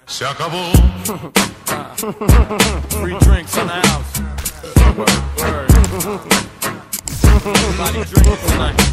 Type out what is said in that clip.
Se acabó. Free drinks in the house. Word. Everybody drinking tonight.